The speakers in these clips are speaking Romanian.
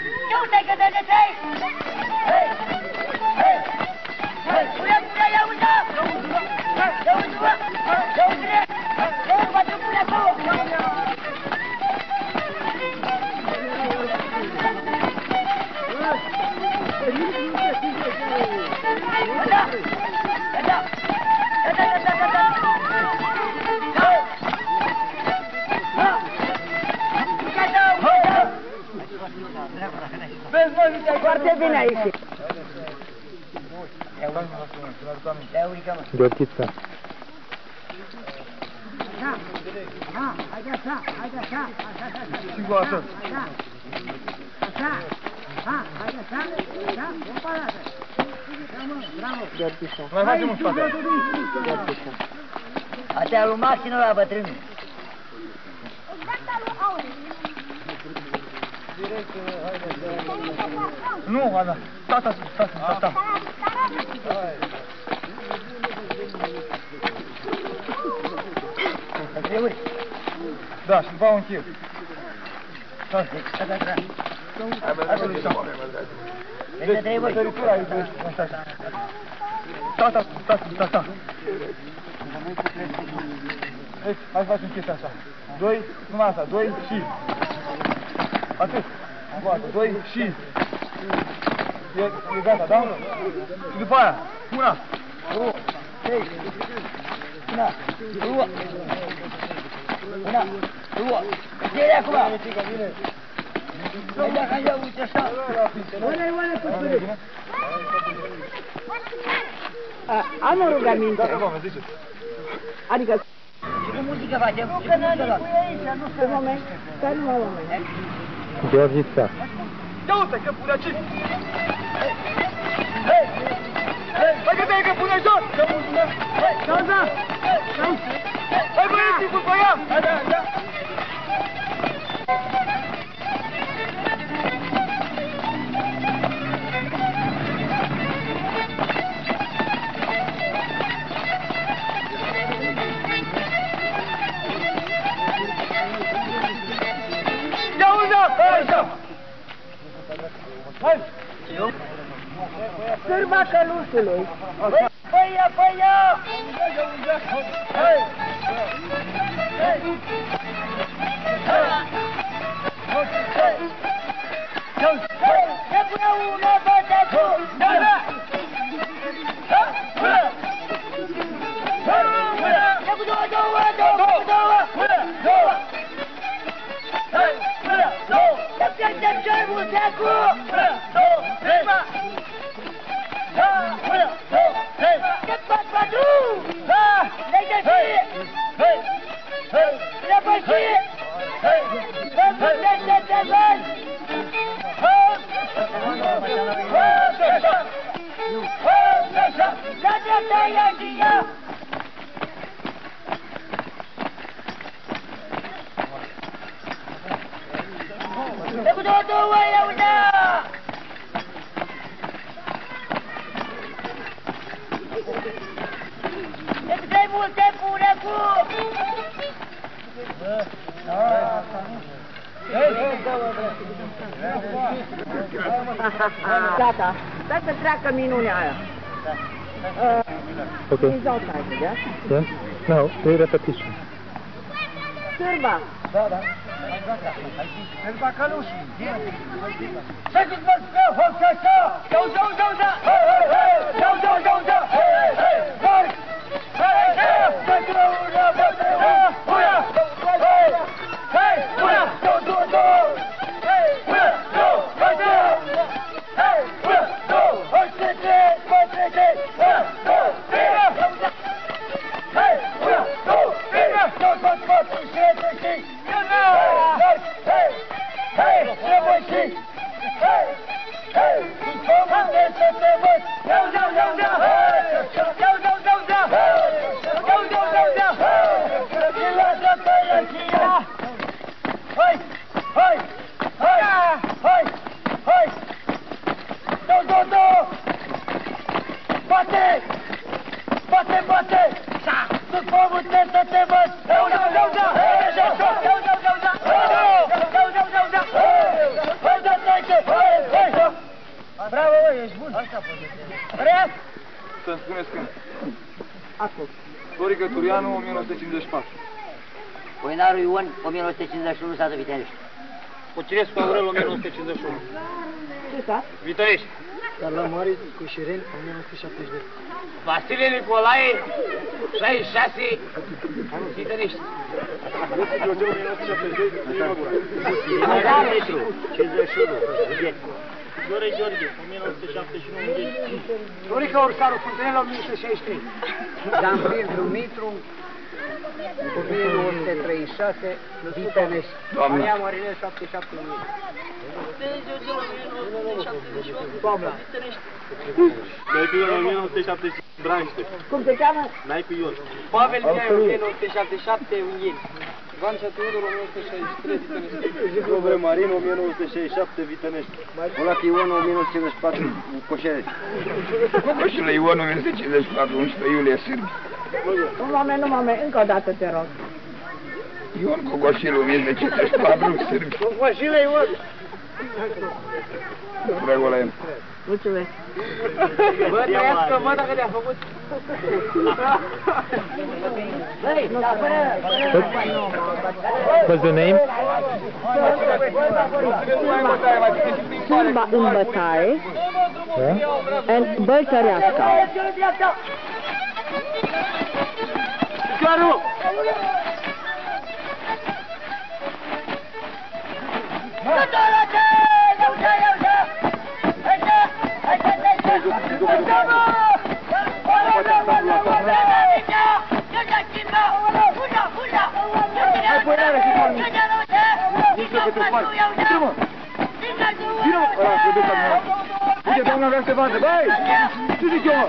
uite că de trei! Hei! Hei! Hei! Pune, ia uite! Ia uite-mă! Ia uite-ne! Ia uite-mă, pune acolo! Vezi, mă, uite, foarte bine aici. Gheorghița. Da, haide așa, haide așa, Și cu așa. așa, haide așa, da, o parată. Bravo, Gheorghița. Mai facem un spate. Gheorghița. Atea lui Maxinu la bătrânul. Nu, Ana, tata, tata. Da, și după un chip. Deci, săritura iubește. Tata. Deci, hai să facem chestia așa. 2, numai asta, 2 și. Atât. Gata, 2 și. E gata, da? Și după aia, una, 2, 3, una, 2, una, 2. Ce-i acum? Haide, uite așa. Oale, păsări. Am o rugăminte. Da, doamne, ziceți. Adică... Și cu muzică facem? Și cu muzică. Un moment, stai numai un moment. Gheorghița. Ia uite că pune aici! Hai că te-ai că pune jos! Cauza! Hai băieții cu ea! Da! Ia uite! Hai! Sârba călușului. Păi ia! Hai! Se pune una, bate acum! Da! Se cu două! Se pierde cerul de acum! Ce faci, Badu? Le-ai găsit? Le-ai găsit? Le-ai La dreapta ia și ia! Se cu două, ia uita! Dacă dai mult te pune acum! Gata, stai să treacă minunea aia. Okay. Please outside, yeah? Yes? No, do repetition. Sârba! Sârba călușii! Să-ți văd că fac așa! Bate! ești bun. Răias! Să-mi spuneți când. Acum. Florică Turianu, 1954. Poinaru Ion, 1951, satul Viterești. Pocinescu Aurel, 1951. Ce sat? Viterești. Carla Mare cu Șiren, 1972. Vasile Nicolae, 66, Viterești. George, 1972. Adam Petru, 51, Buget. Dore George, 1979. Florica Ursaru, Fântânel, 1963. Dan Petru Mitru, 1936, Vitenești. Maria Marinel, 77. Toamna. Naicu Ion, 1970, Branște. Cum se cheamă? Naicu Ion. Pavel Miai, 1977, Ungheni. Ivan Teodor, 1963, Vitenești. Robert Marin, 1967, Vitenești. Olac Ion, 1954, Coșerești. Coșule Ion, 1954, 11 iulie, Sârbi. Nu mame, încă o dată te rog. Ion Cogoșil, 1954, Sârbi. Cogoșile Ion. Regulăm. Mulțumesc. Bă, trăiască, bă, dacă te-a făcut. Băi, dar fără... What's the name? Surba în bătaie and Bălțăreasca. Chiaru! Uite, doamna vrea să te vadă, băi! Ce zic eu, mă?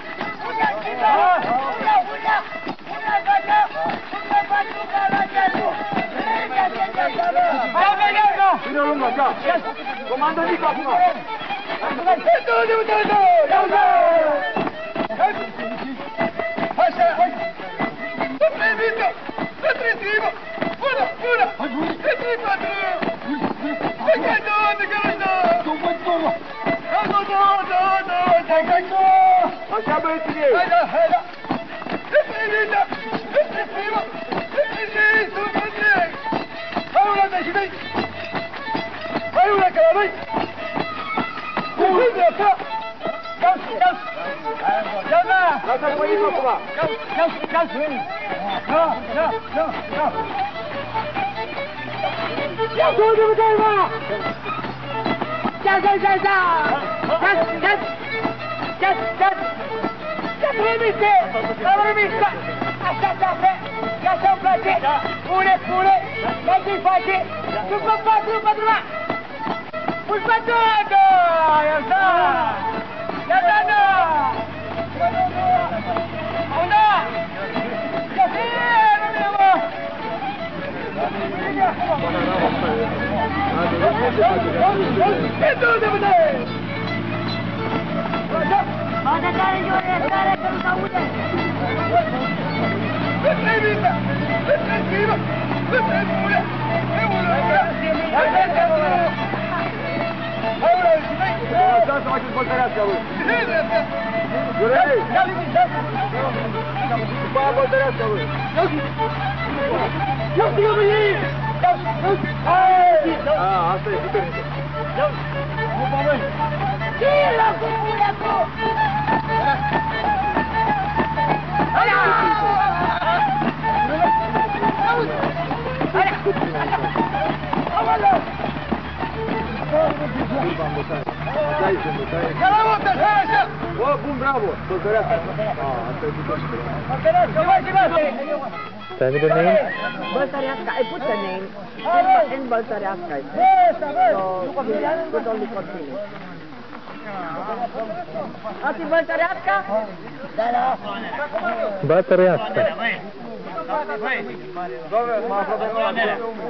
Vine lumea, da! Comandă mică acum! Așa, hai! Să-ți mică! Să-ți scrivă! Până! Să-ți patru! Să-ți două, așa băieții ei! Hai da! Să-ți mică! Să-ți scrivă! Să-ți scrivă! Hai una de și dai! Hai una că la noi! Cuvânt de așa! Ia-o-da! Lasă-l pe inimă acum! Ia-o-da, bădai, mă! Ia-o-da! Ia-o-da! Așa, tafe! Ia să-mi place! Pune! Mai-ți-i face! După patru, mă! Pui pe toată! Ia-o-da! Ia-o-da! Una! Ia fie, nu-mi mă! Du-te, bădai! Bă-te tare, Ione, tare, că nu s-aude! Să-ți mică! Să-ți scrivă! Să-ți spune! Lăsați să faceți băltăreasca, băi! Iurei! După aia băltăreasca, băi! Ia-o-ți-o, băi! Asta e puternică! Opa, băi! Tira cu pulecu! Aia! Auzi! Aia! Aoleu! Surba în bătaie. Așa e, în bătaie. Ia-la, mă, așa, așa! Bă, bun, bravo! Băltăreasca! Asta e puternică. Băltăreasca, băi! Tell me the name. Bălțăreasca, I put the name in Bălțăreasca. So, put only continue. Asta e Bălțăreasca? Bălțăreasca. Doamne, mă află pe noi.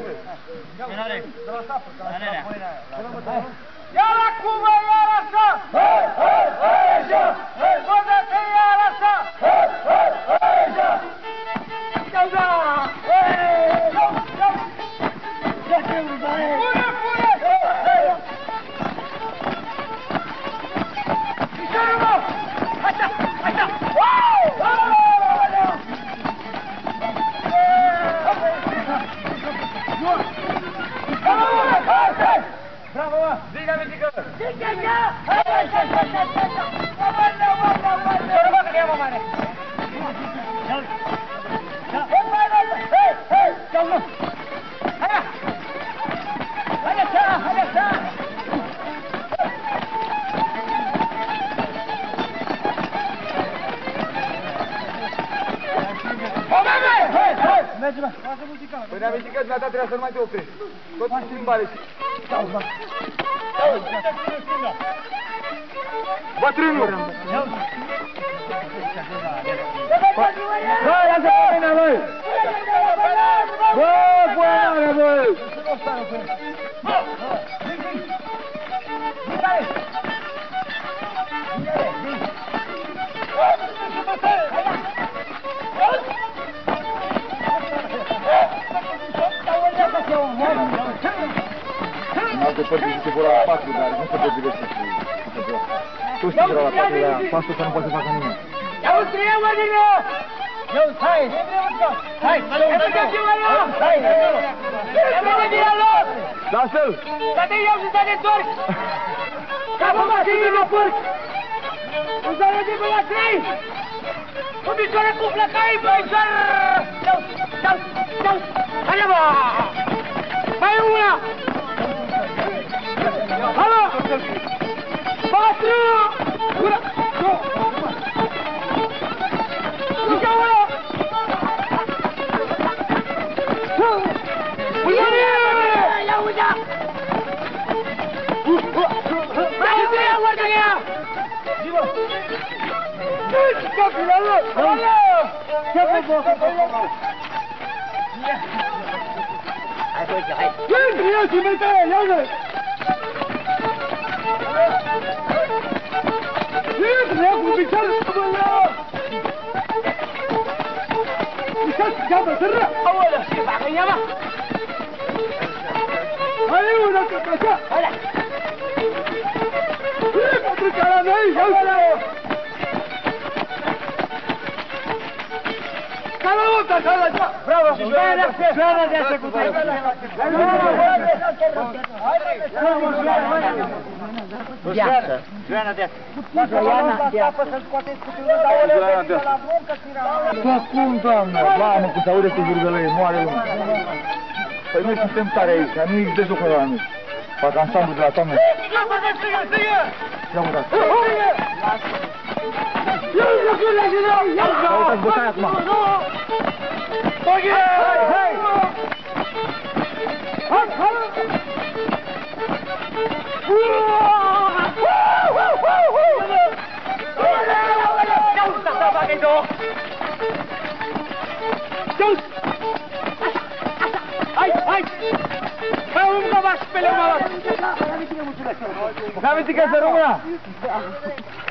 Iar acum, iar așa! Așa! Bă-te, iar așa! Așa! Ia-o-da! Pune! Dígame, chicos. Păi n-aveți că data trebuia să nu mai te oprești. Tot în schimbare și... Bătrânul! Bă, lasă păina, băi! Bă, păinare, băi! În alte părți zice vor la 4, dar nu se potrivește cu joc. Tu știi că la 4, dar pastul ăsta nu poate să facă nimeni. Ia-uzi, trei ordine! Ia-uzi, hai! Hai! Hai! Repede din loc! Lasă-l! Să-te iau și să te întorci! Capul mașinii la pârc! Uzare de pe la 3! Cu picioare cu flăcai, băi, jar! Dau! Hai, bă! Mai una! Alo! 4! Una! 2! Încă una! Ia uita! Mai treia ordinea! Zi-mă! Ce copilă! Alo! Ce frumos! Hai, băi, hai! Ia și mătare, ia-o! Ia cu picioarele, bă! Ia-mă, sără! Aolea, ce facă, ia-mă! Hai, una, că așa! Hai! Ia, pentru cara mea, ia-o! Calamuta, calamuta! Bravo! Joana de asta cu tăi! Viață. Joana de asta! Joana de asta. Da, cum, doamnă? Mamă, cum se aude cu zurgălăie, moare lumea. Păi noi suntem tare aici, nu e de joc la noi. Fac ansamblu de la toamnă. Ia mă, da. Uitați bătaia acum. Hai! Hai! Hai, unde v-aș pe leu, mă! N-aveți că să rămână!